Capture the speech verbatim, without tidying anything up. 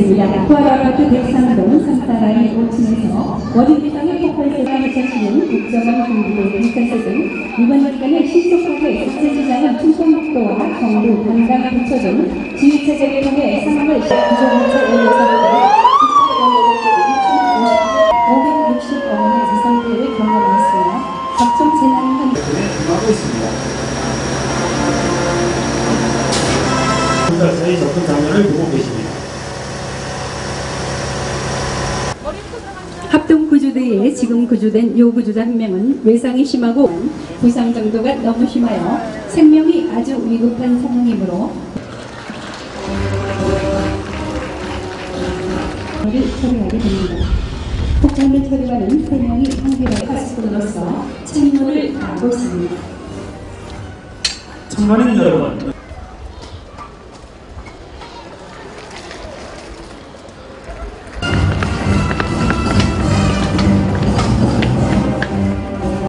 있습니다. 부활아파트 백삼동 삼사라인 오 층에서 원인비상의 폭발세상을 적시는 국정원 공무원 경찰서 등 이번 기간에 신속하게 국제시장은 충청북도와 정부, 관광, 부처 등 지휘체제를 통해 상황을 구조물체 열여섯 개, 오백육십억 원의 재산 피해를 경험했으며 각종 재난을 하고 있습니다. 경찰서의 접근 장면을 보고 계십니다. 합동구조대에 지금 구조된 요구조자 한 명은 외상이 심하고 부상 정도가 너무 심하여 생명이 아주 위급한 상황이므로 를 처리하게 됩니다. 폭탄을 처리하는 세 명이 항비를 파수꾼으로서 책무를 다하고 있습니다. 청년인 여러분,